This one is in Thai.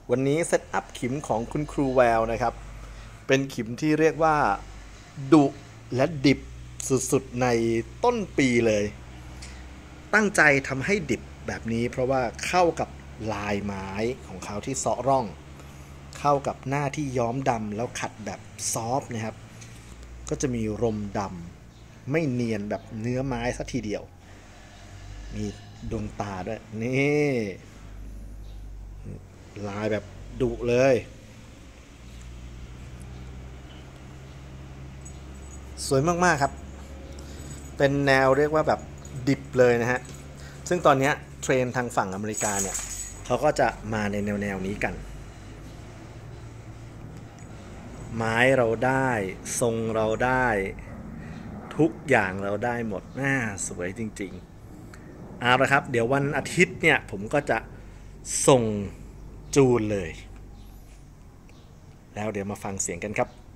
วันนี้เซตอัพขิมของคุณครูแววนะครับเป็นขิมที่เรียกว่าดุและดิบสุดๆในต้นปีเลยตั้งใจทำให้ดิบแบบนี้เพราะว่าเข้ากับลายไม้ของเขาที่เซาะร่องเข้ากับหน้าที่ย้อมดำแล้วขัดแบบซอฟต์นะครับก็จะมีรมดำไม่เนียนแบบเนื้อไม้ซะทีเดียวมีดวงตาด้วยนี่ลายแบบดุเลยสวยมากๆครับเป็นแนวเรียกว่าแบบดิบเลยนะฮะซึ่งตอนนี้เทรนทางฝั่งอเมริกาเนี่ยเขาก็จะมาในแนวนี้กันไม้เราได้ทรงเราได้ทุกอย่างเราได้หมดน่าสวยจริงๆเอาละครับเดี๋ยววันอาทิตย์เนี่ยผมก็จะส่งจูนเลยแล้วเดี๋ยวมาฟังเสียงกันครับ